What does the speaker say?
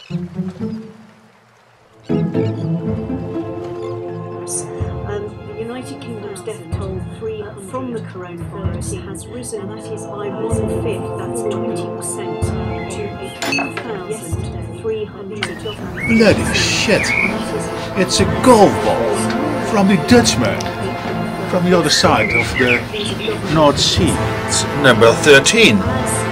The United Kingdom's death toll from the coronavirus has risen, that is by 1/5, that's 20%, to 8,300. Bloody shit! It's a golf ball from the Dutchman, from the other side of the North Sea. It's number 13.